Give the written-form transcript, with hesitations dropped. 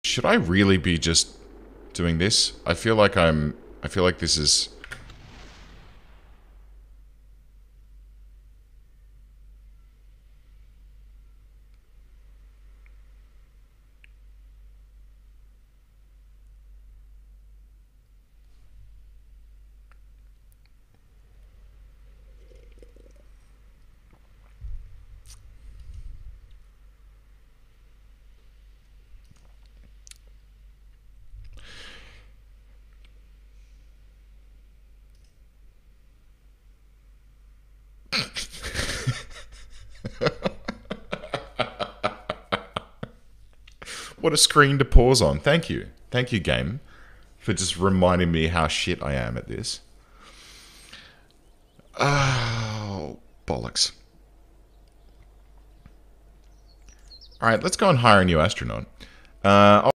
Should I really be just doing this? I feel like this is... What a screen to pause on. Thank you. Thank you, game, for just reminding me how shit I am at this. Oh, bollocks. Alright, let's go and hire a new astronaut.